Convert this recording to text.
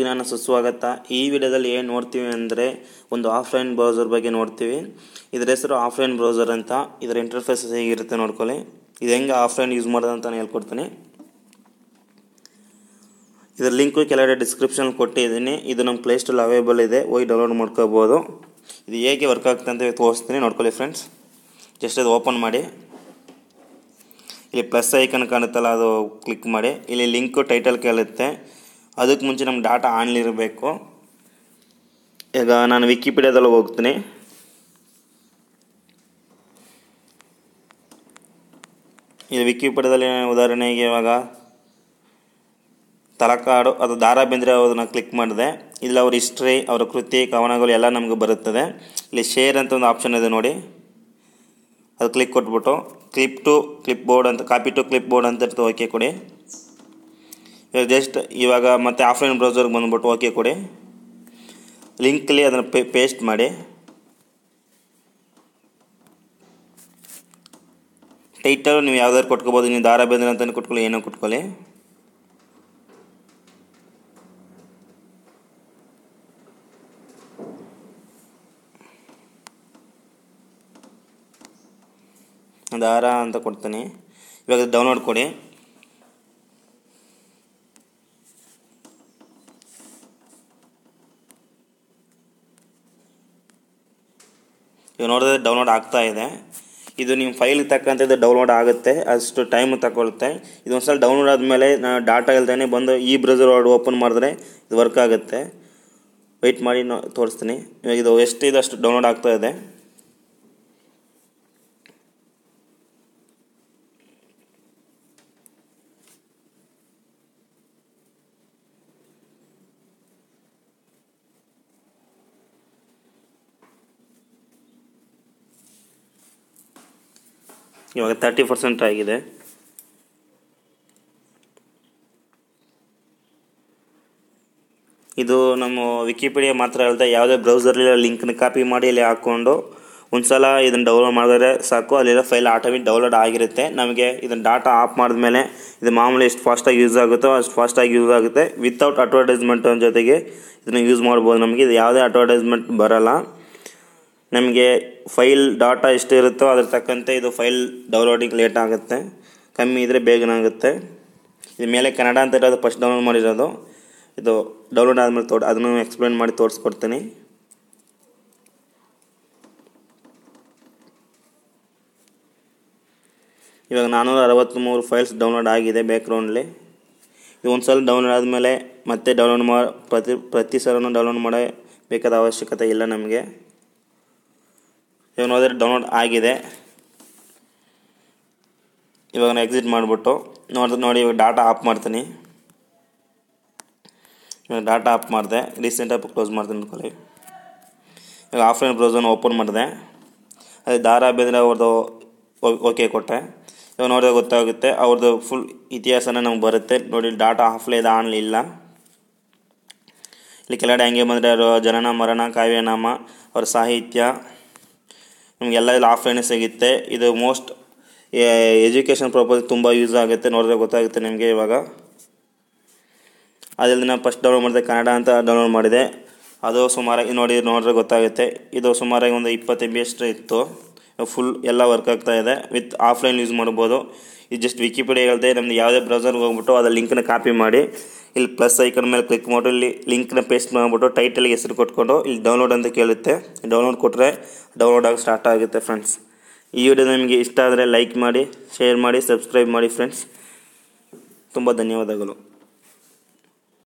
ದಿನಾನ ಸುಸ್ವಾಗತ. ಈ ವಿಡಿಯೋದಲ್ಲಿ ಏನು ನೋಡ್ತೀವಿ ಅಂದರೆ ಒಂದು ಆಫ್ಲೈನ್ ಬ್ರೌಸರ್ ಬಗ್ಗೆ ನೋಡ್ತೀವಿ. ಇದರ ಹೆಸರು ಆಫ್ಲೈನ್ ಬ್ರೌಸರ್ ಅಂತ. ಇದರ ಇಂಟರ್ಫೇಸ್ ಹೇಗಿರುತ್ತೆ ನೋಡ್ಕೊಳ್ಳಿ. ಇದು ಹೆಂಗೆ ಆಫ್ಲೈನ್ ಯೂಸ್ ಮಾಡೋದು ಅಂತ ಹೇಳ್ಕೊಡ್ತೀನಿ. ಇದರ ಲಿಂಕು ಕೆಳಗಡೆ ಡಿಸ್ಕ್ರಿಪ್ಷನ್ ಕೊಟ್ಟಿದ್ದೀನಿ. ಇದು ನಮ್ಮ ಪ್ಲೇಸ್ಟೋರಲ್ಲಿ ಅವೈಲೇಬಲ್ ಇದೆ, ಹೋಗಿ ಡೌನ್ಲೋಡ್ ಮಾಡ್ಕೋಬೋದು. ಇದು ಹೇಗೆ ವರ್ಕ್ ಆಗುತ್ತೆ ಅಂತ ತೋರಿಸ್ತೀನಿ, ನೋಡ್ಕೊಳ್ಳಿ ಫ್ರೆಂಡ್ಸ್. ಜಸ್ಟ್ ಅದು ಓಪನ್ ಮಾಡಿ, ಇಲ್ಲಿ ಪ್ಲಸ್ ಐಕನ್ ಕಾಣುತ್ತಲ್ಲ ಅದು ಕ್ಲಿಕ್ ಮಾಡಿ. ಇಲ್ಲಿ ಲಿಂಕು ಟೈಟಲ್ ಕೇಳುತ್ತೆ. ಅದಕ್ಕೆ ಮುಂಚೆ ನಮ್ಮ ಡಾಟಾ ಆನ್ಲಿರಬೇಕು. ಈಗ ನಾನು ವಿಕಿಪೀಡಿಯಾದಲ್ಲಿ ಹೋಗ್ತೀನಿ. ಇದು ವಿಕಿಪೀಡಿಯಾದಲ್ಲಿ ಉದಾಹರಣೆಗೆ ಇವಾಗ ತಲಕಾಡು ಅದು ದ ರಾ ಬೇಂದ್ರೆ ಅದನ್ನು ಕ್ಲಿಕ್ ಮಾಡಿದೆ. ಇಲ್ಲಿ ಅವ್ರ ಹಿಸ್ಟ್ರಿ, ಅವರ ಕೃತಿ, ಕವನಗಳು ಎಲ್ಲ ನಮಗೆ ಬರುತ್ತದೆ. ಇಲ್ಲಿ ಶೇರ್ ಅಂತ ಒಂದು ಆಪ್ಷನ್ ಇದೆ ನೋಡಿ, ಅದು ಕ್ಲಿಕ್ ಕೊಟ್ಬಿಟ್ಟು ಕ್ಲಿಪ್ ಟು ಕ್ಲಿಪ್ ಬೋರ್ಡ್ ಅಂತ, ಕಾಪಿ ಟು ಕ್ಲಿಪ್ ಬೋರ್ಡ್ ಅಂತ ಇರ್ತದೆ, ಓಕೆ ಕೊಡಿ. ಜಸ್ಟ್ ಇವಾಗ ಮತ್ತೆ ಆಫ್ಲೈನ್ ಬ್ರೌಸರ್ಗೆ ಬಂದ್ಬಿಟ್ಟು ಓಕೆ ಕೊಡಿ. ಲಿಂಕಲ್ಲಿ ಅದನ್ನು ಪೇಸ್ಟ್ ಮಾಡಿ. ಟೈಟಲ್ ನೀವು ಯಾವ್ದಾದ್ರು ಕೊಟ್ಕೋಬೋದು. ನೀವು ದ ರಾ ಬೇಂದ್ರೆ ಅಂತಲೇ ಕೊಟ್ಕೊಳ್ಳಿ, ಏನೋ ಕೊಟ್ಕೊಳ್ಳಿ. ದಾರ ಅಂತ ಕೊಡ್ತೀನಿ. ಇವಾಗ ಡೌನ್ಲೋಡ್ ಕೊಡಿ. ಇವಾಗ ನೋಡಿದ್ರೆ ಡೌನ್ಲೋಡ್ ಆಗ್ತಾ ಇದೆ. ಇದು ನಿಮ್ಮ ಫೈಲಿಗೆ ತಕ್ಕಂತೆ ಇದು ಡೌನ್ಲೋಡ್ ಆಗುತ್ತೆ, ಅಷ್ಟು ಟೈಮ್ ತಗೊಳುತ್ತೆ. ಇದೊಂದು ಸಲ ಡೌನ್ಲೋಡ್ ಆದಮೇಲೆ ನಾನು ಡಾಟಾ ಇಲ್ದೇ ಬಂದು ಈ ಬ್ರೌಸರ್ ಓಪನ್ ಮಾಡಿದ್ರೆ ಇದು ವರ್ಕ್ ಆಗುತ್ತೆ. ವೆಯ್ಟ್ ಮಾಡಿ ತೋರಿಸ್ತೀನಿ. ಇವಾಗ ಇದು ಎಷ್ಟಿದೆ ಅಷ್ಟು ಡೌನ್ಲೋಡ್ ಆಗ್ತಾ ಇದೆ. ಇವಾಗ 30% ಆಗಿದೆ. ಇದು ನಮ್ಮ ವಿಕಿಪೀಡಿಯಾ ಮಾತ್ರ ಅಲ್ಲದೆ ಯಾವುದೇ ಬ್ರೌಸರ್ಲಿ ಲಿಂಕ್ನ ಕಾಪಿ ಮಾಡಿ ಇಲ್ಲಿ ಹಾಕ್ಕೊಂಡು ಒಂದು ಸಲ ಇದನ್ನು ಡೌನ್ಲೋಡ್ ಮಾಡಿದ್ರೆ ಸಾಕು, ಅಲ್ಲಿರೋ ಫೈಲ್ ಆಟೋಮೆಟಿಕ್ ಡೌನ್ಲೋಡ್ ಆಗಿರುತ್ತೆ. ನಮಗೆ ಇದನ್ನು ಡಾಟಾ ಆಫ್ ಮಾಡಿದ್ಮೇಲೆ ಇದು ಮಾಮೂಲಿ ಎಷ್ಟು ಫಾಸ್ಟಾಗಿ ಯೂಸ್ ಆಗುತ್ತೋ ಅಷ್ಟು ಫಾಸ್ಟಾಗಿ ಯೂಸ್ ಆಗುತ್ತೆ. ವಿತೌಟ್ ಅಡ್ವರ್ಟೈಸ್ಮೆಂಟ್ ಜೊತೆಗೆ ಇದನ್ನು ಯೂಸ್ ಮಾಡ್ಬೋದು. ನಮಗೆ ಇದು ಯಾವುದೇ ಅಡ್ವರ್ಟೈಸ್ಮೆಂಟ್ ಬರೋಲ್ಲ. ನಮಗೆ ಫೈಲ್ ಡಾಟಾ ಎಷ್ಟು ಇರುತ್ತೋ ಅದ್ರ ತಕ್ಕಂತೆ ಇದು ಫೈಲ್ ಡೌನ್ಲೋಡಿಂಗ್ ಲೇಟ್ ಆಗುತ್ತೆ, ಕಮ್ಮಿ ಇದ್ದರೆ ಬೇಗನೆ ಆಗುತ್ತೆ. ಇದು ಮೇಲೆ ಕನ್ನಡ ಅಂತ ಇರೋದು ಫಸ್ಟ್ ಡೌನ್ಲೋಡ್ ಮಾಡಿರೋದು. ಇದು ಡೌನ್ಲೋಡ್ ಆದಮೇಲೆ ಅದನ್ನು ಎಕ್ಸ್ಪ್ಲೇನ್ ಮಾಡಿ ತೋರಿಸ್ಕೊಡ್ತೀನಿ. ಇವಾಗ 463 ಫೈಲ್ಸ್ ಡೌನ್ಲೋಡ್ ಆಗಿದೆ ಬ್ಯಾಕ್ಗ್ರೌಂಡ್ಲಿ. ಇದು ಒಂದು ಸಲ ಡೌನ್ಲೋಡ್ ಆದಮೇಲೆ ಮತ್ತೆ ಡೌನ್ಲೋಡ್ ಪ್ರತಿ ಸಲನೂ ಡೌನ್ಲೋಡ್ ಮಾಡಬೇಕಾದ ಅವಶ್ಯಕತೆ ಇಲ್ಲ ನಮಗೆ. ಇವಾಗ ನೋಡಿದ್ರೆ ಡೌನ್ಲೋಡ್ ಆಗಿದೆ. ಇವಾಗ ನಾನು ಎಕ್ಸಿಟ್ ಮಾಡಿಬಿಟ್ಟು ನೋಡಿ ಇವಾಗ ಡಾಟಾ ಆಫ್ ಮಾಡ್ತೀನಿ. ಇವಾಗ ಡಾಟಾ ಆಫ್ ಮಾಡಿದೆ, ರೀಸೆಂಟ್ ಆಪ್ ಕ್ಲೋಸ್ ಮಾಡ್ತೀನಿ ಅಂದ್ಕೊಳ್ಳಿ. ಇವಾಗ ಆಫ್ಲೈನ್ ಬ್ರೌಸರ್ನ ಓಪನ್ ಮಾಡಿದೆ. ಅದೇ ದ ರಾ ಬೇಂದ್ರೆ ಅವ್ರದ್ದು ಓಕೆ ಕೊಟ್ಟೆ. ಇವಾಗ ನೋಡಿದ್ರೆ ಗೊತ್ತಾಗುತ್ತೆ ಅವ್ರದ್ದು ಫುಲ್ ಇತಿಹಾಸನ ನಮ್ಗೆ ಬರುತ್ತೆ ನೋಡಿ. ಡಾಟಾ ಆಫ್ಲೈನ್ ಆನ್ಲಿಲ್ಲ. ಇಲ್ಲಿ ಕೆಳಗಡೆ ಹಂಗೆ ಬಂದರೆ ಅವರು ಜನನ ಮರಣ, ಕಾವ್ಯನಾಮ, ಅವರ ಸಾಹಿತ್ಯ ನಮಗೆಲ್ಲ ಇಲ್ಲಿ ಆಫ್ಲೈನೇ ಸಿಗುತ್ತೆ. ಇದು ಮೋಸ್ಟ್ ಎಜುಕೇಷನ್ ಪರ್ಪಸ್ ತುಂಬ ಯೂಸ್ ಆಗುತ್ತೆ. ನೋಡಿದ್ರೆ ಗೊತ್ತಾಗುತ್ತೆ ನಿಮಗೆ. ಇವಾಗ ಅದರಲ್ಲಿ ನಾನು ಫಸ್ಟ್ ಡೌನ್ಲೋಡ್ ಮಾಡಿದೆ, ಕನ್ನಡ ಅಂತ ಡೌನ್ಲೋಡ್ ಮಾಡಿದೆ. ಅದು ಸುಮಾರಾಗಿ ನೋಡಿದ್ರೆ ಗೊತ್ತಾಗುತ್ತೆ. ಇದು ಸುಮಾರಾಗಿ ಒಂದು 20 MB ಅಷ್ಟು ಇತ್ತು. ಫುಲ್ ಎಲ್ಲ ವರ್ಕ್ ಆಗ್ತಾ ಇದೆ. ವಿತ್ ಆಫ್ಲೈನ್ ಯೂಸ್ ಮಾಡ್ಬೋದು. ಇದು ಜಸ್ಟ್ ವಿಕಿಪೀಡಿಯಾ ಹೇಳ್ದೆ. ನಮ್ದು ಯಾವುದೇ ಬ್ರೌಸರ್ಗೆ ಹೋಗ್ಬಿಟ್ಟು ಅದರ ಲಿಂಕ್ನ ಕಾಪಿ ಮಾಡಿ ಇಲ್ಲಿ ಪ್ಲಸ್ ಐಕನ್ ಮೇಲೆ ಕ್ಲಿಕ್ ಮಾಡಿ ಇಲ್ಲಿ ಲಿಂಕ್ನ ಪೇಸ್ಟ್ ಮಾಡಿಬಿಟ್ಟು ಟೈಟಲ್ಗೆ ಹೆಸರು ಕೊಟ್ಕೊಂಡು ಇಲ್ಲಿ ಡೌನ್ಲೋಡ್ ಅಂತ ಕೇಳುತ್ತೆ. ಡೌನ್ಲೋಡ್ ಕೊಟ್ಟರೆ ಡೌನ್ಲೋಡ್ ಆಗಿ ಸ್ಟಾರ್ಟ್ ಆಗುತ್ತೆ ಫ್ರೆಂಡ್ಸ್. ಈ ವಿಡಿಯೋ ನಿಮಗೆ ಇಷ್ಟ ಆದರೆ ಲೈಕ್ ಮಾಡಿ, ಶೇರ್ ಮಾಡಿ, ಸಬ್ಸ್ಕ್ರೈಬ್ ಮಾಡಿ ಫ್ರೆಂಡ್ಸ್. ತುಂಬ ಧನ್ಯವಾದಗಳು.